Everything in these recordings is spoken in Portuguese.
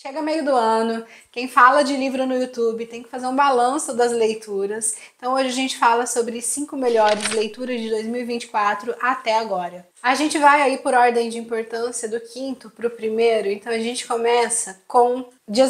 Chega meio do ano, quem fala de livro no YouTube tem que fazer um balanço das leituras. Então hoje a gente fala sobre 5 melhores leituras de 2024 até agora. A gente vai aí por ordem de importância do quinto para o primeiro, então a gente começa com Dias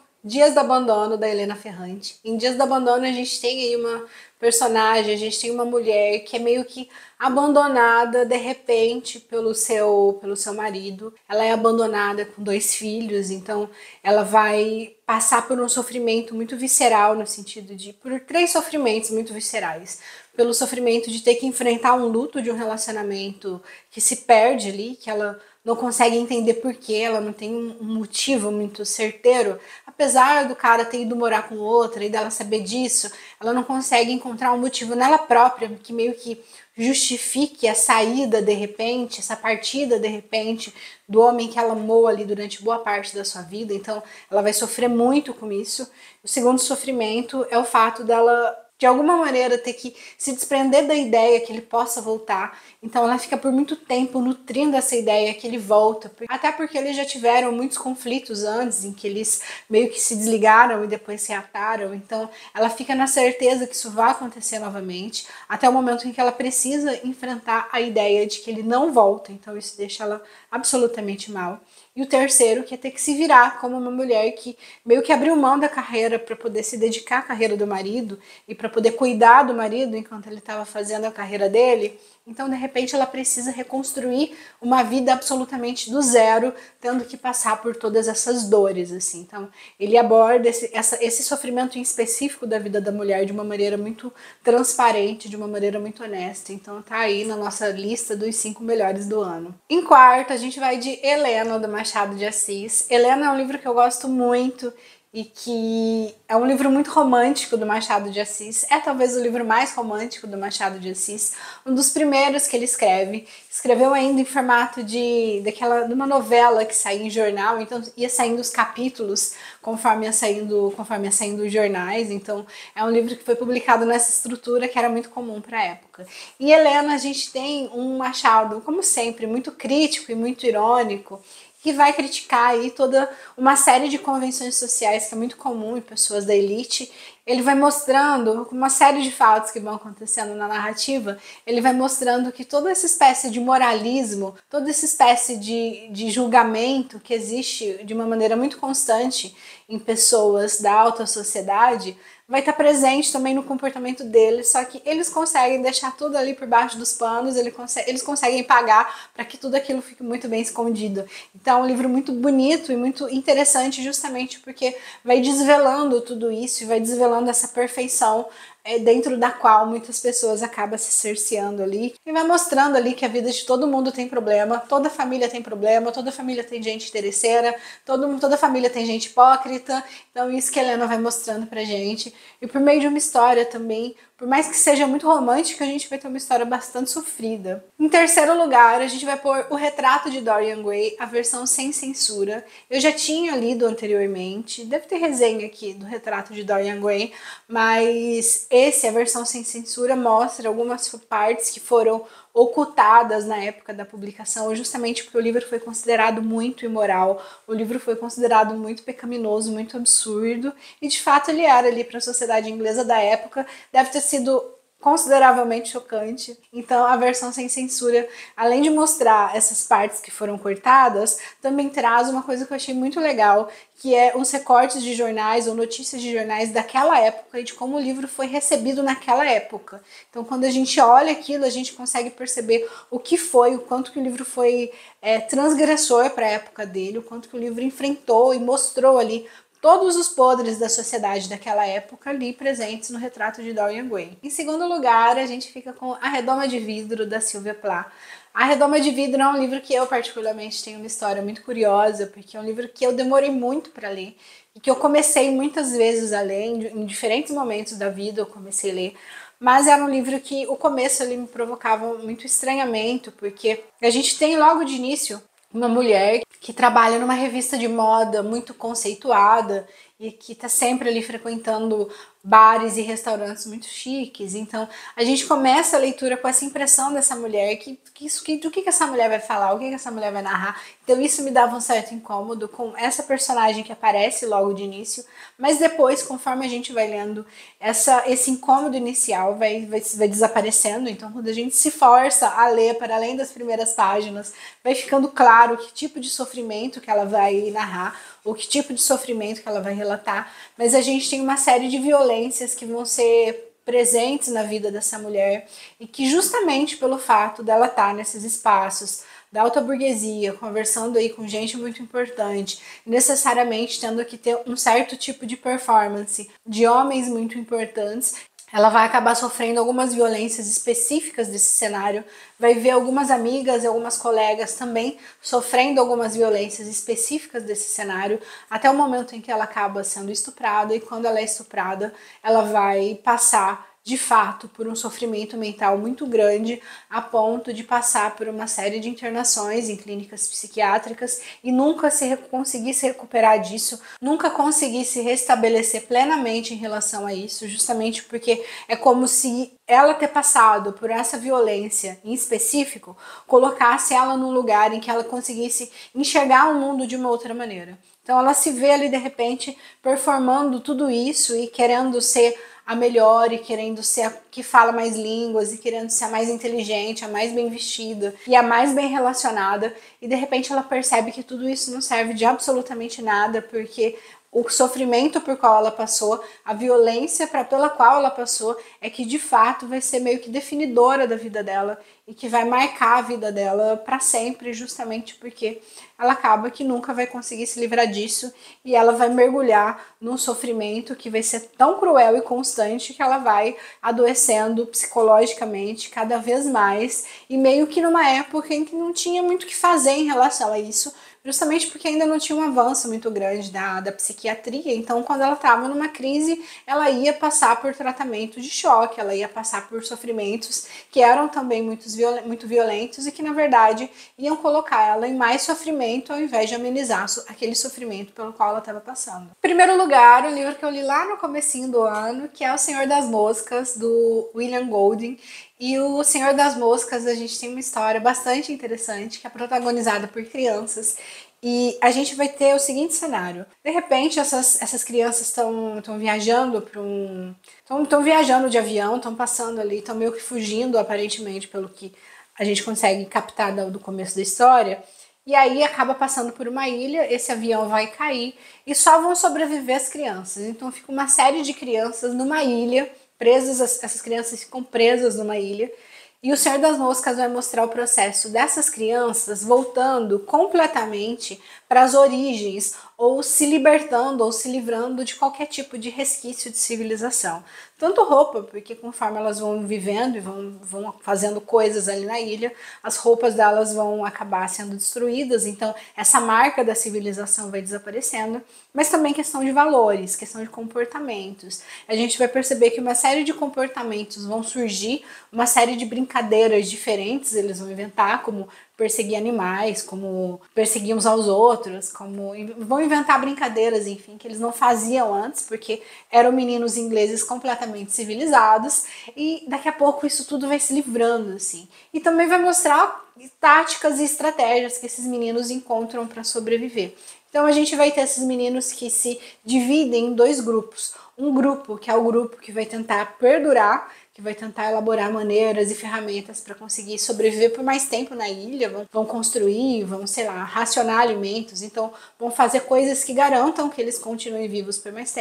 do Abandono, da Helena Ferrante. Em Dias do Abandono a gente tem aí uma personagem, a gente tem uma mulher que é meio que abandonada de repente pelo seu marido. Ela é abandonada com 2 filhos, então ela vai passar por um sofrimento muito visceral, no sentido de por 3 sofrimentos muito viscerais. Pelo sofrimento de ter que enfrentar um luto de um relacionamento que se perde ali, que ela não consegue entender porquê, ela não tem um motivo muito certeiro. Apesar do cara ter ido morar com outra e dela saber disso, ela não consegue encontrar um motivo nela própria que meio que justifique a saída de repente, essa partida de repente do homem que ela amou ali durante boa parte da sua vida. Então ela vai sofrer muito com isso. O segundo sofrimento é o fato dela de alguma maneira ter que se desprender da ideia que ele possa voltar. Então ela fica por muito tempo nutrindo essa ideia que ele volta, até porque eles já tiveram muitos conflitos antes, em que eles meio que se desligaram e depois se ataram. Então ela fica na certeza que isso vai acontecer novamente, até o momento em que ela precisa enfrentar a ideia de que ele não volta. Então isso deixa ela absolutamente mal. E o terceiro, que é ter que se virar como uma mulher que meio que abriu mão da carreira para poder se dedicar à carreira do marido e para poder cuidar do marido enquanto ele estava fazendo a carreira dele. Então, de repente, ela precisa reconstruir uma vida absolutamente do zero, tendo que passar por todas essas dores, assim. Então, ele aborda esse sofrimento em específico da vida da mulher de uma maneira muito transparente, de uma maneira muito honesta. Então, tá aí na nossa lista dos 5 melhores do ano. Em quarto, a gente vai de Helena, do Machado de Assis. Helena é um livro que eu gosto muito e que é um livro muito romântico do Machado de Assis. É talvez o livro mais romântico do Machado de Assis, um dos primeiros que ele escreve. Escreveu ainda em formato de uma novela que saía em jornal, então ia saindo os capítulos conforme ia saindo os jornais. Então é um livro que foi publicado nessa estrutura que era muito comum para a época. E Helena, a gente tem um Machado, como sempre, muito crítico e muito irônico, que vai criticar aí toda uma série de convenções sociais que é muito comum em pessoas da elite. Ele vai mostrando uma série de fatos que vão acontecendo na narrativa, ele vai mostrando que toda essa espécie de moralismo, toda essa espécie de julgamento que existe de uma maneira muito constante em pessoas da alta sociedade, vai estar presente também no comportamento deles, só que eles conseguem deixar tudo ali por baixo dos panos, eles conseguem pagar para que tudo aquilo fique muito bem escondido. Então é um livro muito bonito e muito interessante, justamente porque vai desvelando tudo isso e vai desvelando essa perfeição dentro da qual muitas pessoas acabam se cerceando ali, e vai mostrando ali que a vida de todo mundo tem problema, toda família tem problema, toda família tem gente interesseira, toda família tem gente hipócrita. Então isso que a Helena vai mostrando pra gente, e por meio de uma história também, por mais que seja muito romântica, a gente vai ter uma história bastante sofrida. Em terceiro lugar, a gente vai pôr O Retrato de Dorian Gray, a versão sem censura. Eu já tinha lido anteriormente, deve ter resenha aqui do Retrato de Dorian Gray, mas a versão sem censura, mostra algumas partes que foram ocultadas na época da publicação, justamente porque o livro foi considerado muito imoral, o livro foi considerado muito pecaminoso, muito absurdo, e de fato ele era ali para a sociedade inglesa da época, deve ter sido consideravelmente chocante. Então a versão sem censura, além de mostrar essas partes que foram cortadas, também traz uma coisa que eu achei muito legal, que é uns recortes de jornais ou notícias de jornais daquela época e de como o livro foi recebido naquela época. Então quando a gente olha aquilo, a gente consegue perceber o que foi, o quanto que o livro foi transgressor para a época dele, o quanto que o livro enfrentou e mostrou ali todos os podres da sociedade daquela época ali presentes no Retrato de Dorian Gray. Em segundo lugar, a gente fica com A Redoma de Vidro, da Sylvia Plath. A Redoma de Vidro é um livro que eu particularmente tenho uma história muito curiosa, porque é um livro que eu demorei muito para ler e que eu comecei muitas vezes a ler, em diferentes momentos da vida eu comecei a ler, mas era um livro que o começo ali me provocava muito estranhamento, porque a gente tem logo de início uma mulher que trabalha numa revista de moda muito conceituada e que tá sempre ali frequentando bares e restaurantes muito chiques. Então a gente começa a leitura com essa impressão dessa mulher, do que essa mulher vai falar, o que essa mulher vai narrar. Então isso me dava um certo incômodo com essa personagem que aparece logo de início, mas depois, conforme a gente vai lendo, esse incômodo inicial vai desaparecendo. Então quando a gente se força a ler para além das primeiras páginas, vai ficando claro que tipo de sofrimento que ela vai narrar, ou que tipo de sofrimento que ela vai relatar, mas a gente tem uma série de violências que vão ser presentes na vida dessa mulher e que justamente pelo fato dela estar nesses espaços da alta burguesia, conversando aí com gente muito importante, necessariamente tendo que ter um certo tipo de performance de homens muito importantes, ela vai acabar sofrendo algumas violências específicas desse cenário, vai ver algumas amigas e algumas colegas também sofrendo algumas violências específicas desse cenário, até o momento em que ela acaba sendo estuprada, e quando ela é estuprada, ela vai passar de fato por um sofrimento mental muito grande, a ponto de passar por uma série de internações em clínicas psiquiátricas e nunca conseguir se recuperar disso, nunca conseguir se restabelecer plenamente em relação a isso, justamente porque é como se ela ter passado por essa violência em específico colocasse ela num lugar em que ela conseguisse enxergar o mundo de uma outra maneira. Então ela se vê ali de repente performando tudo isso e querendo ser a melhor, e querendo ser a que fala mais línguas, e querendo ser a mais inteligente, a mais bem vestida e a mais bem relacionada, e de repente ela percebe que tudo isso não serve de absolutamente nada, porque o sofrimento por qual ela passou, a violência pela qual ela passou, é que de fato vai ser meio que definidora da vida dela e que vai marcar a vida dela para sempre, justamente porque ela acaba que nunca vai conseguir se livrar disso e ela vai mergulhar num sofrimento que vai ser tão cruel e constante que ela vai adoecendo psicologicamente cada vez mais, e meio que numa época em que não tinha muito o que fazer em relação a isso, justamente porque ainda não tinha um avanço muito grande da psiquiatria. Então quando ela estava numa crise, ela ia passar por tratamento de choque, ela ia passar por sofrimentos que eram também muito violentos e que na verdade iam colocar ela em mais sofrimento ao invés de amenizar aquele sofrimento pelo qual ela estava passando. Em primeiro lugar, o livro que eu li lá no comecinho do ano, que é O Senhor das Moscas, do William Golding. E O Senhor das Moscas, a gente tem uma história bastante interessante, que é protagonizada por crianças. E a gente vai ter o seguinte cenário. De repente, essas crianças estão viajando para estão viajando de avião, estão passando ali, estão meio que fugindo, aparentemente, pelo que a gente consegue captar do começo da história. E aí acaba passando por uma ilha, esse avião vai cair e só vão sobreviver as crianças. Então fica uma série de crianças numa ilha, essas crianças ficam presas numa ilha, e O Senhor das Moscas vai mostrar o processo dessas crianças voltando completamente para as origens, ou se libertando, ou se livrando de qualquer tipo de resquício de civilização. Tanto roupa, porque conforme elas vão vivendo e vão fazendo coisas ali na ilha, as roupas delas vão acabar sendo destruídas, então essa marca da civilização vai desaparecendo, mas também questão de valores, questão de comportamentos. A gente vai perceber que uma série de comportamentos vão surgir, uma série de brincadeiras diferentes eles vão inventar, como perseguir animais, como perseguir uns aos outros, como vão inventar brincadeiras, enfim, que eles não faziam antes, porque eram meninos ingleses completamente civilizados, e daqui a pouco isso tudo vai se livrando, assim. E também vai mostrar táticas e estratégias que esses meninos encontram para sobreviver. Então a gente vai ter esses meninos que se dividem em dois grupos. Um grupo que é o grupo que vai tentar perdurar, que vai tentar elaborar maneiras e ferramentas para conseguir sobreviver por mais tempo na ilha, vão construir, vão, sei lá, racionar alimentos, então vão fazer coisas que garantam que eles continuem vivos por mais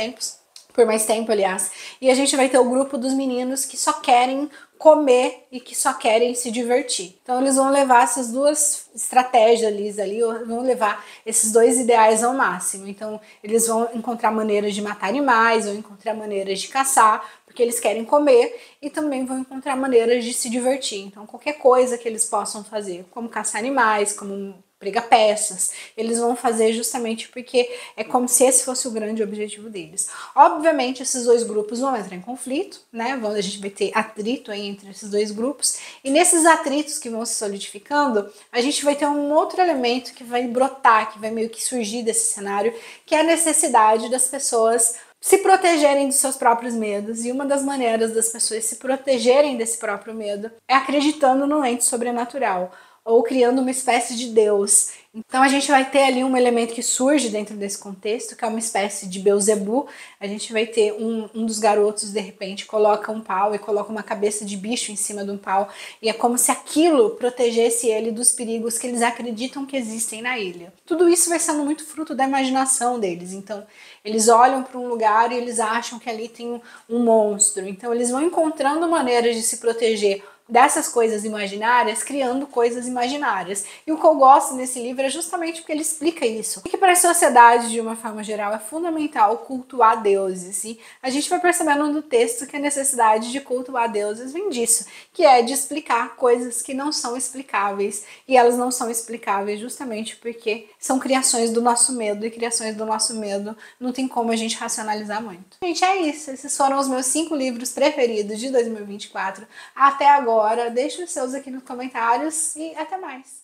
tempo, aliás. E a gente vai ter o grupo dos meninos que só querem comer e que só querem se divertir. Então eles vão levar essas duas estratégias ali, vão levar esses dois ideais ao máximo. Então eles vão encontrar maneiras de matar animais, vão encontrar maneiras de caçar, porque eles querem comer, e também vão encontrar maneiras de se divertir. Então qualquer coisa que eles possam fazer, como caçar animais, como pregar peças, eles vão fazer justamente porque é como se esse fosse o grande objetivo deles. Obviamente, esses dois grupos vão entrar em conflito, né? A gente vai ter atrito aí entre esses dois grupos, e nesses atritos que vão se solidificando, a gente vai ter um outro elemento que vai brotar, que vai meio que surgir desse cenário, que é a necessidade das pessoas se protegerem dos seus próprios medos, e uma das maneiras das pessoas se protegerem desse próprio medo é acreditando no ente sobrenatural, ou criando uma espécie de Deus. Então a gente vai ter ali um elemento que surge dentro desse contexto, que é uma espécie de Beelzebub. A gente vai ter um dos garotos, de repente, coloca um pau e coloca uma cabeça de bicho em cima de um pau, e é como se aquilo protegesse ele dos perigos que eles acreditam que existem na ilha. Tudo isso vai sendo muito fruto da imaginação deles, então eles olham para um lugar e eles acham que ali tem um monstro, então eles vão encontrando maneiras de se proteger dessas coisas imaginárias, criando coisas imaginárias. E o que eu gosto nesse livro é justamente porque ele explica isso. E que para a sociedade, de uma forma geral, é fundamental cultuar deuses. E a gente vai percebendo no texto que a necessidade de cultuar deuses vem disso, que é de explicar coisas que não são explicáveis. E elas não são explicáveis justamente porque são criações do nosso medo, e criações do nosso medo não tem como a gente racionalizar muito. Gente, é isso. Esses foram os meus 5 livros preferidos de 2024 até agora. Deixe os seus aqui nos comentários e até mais!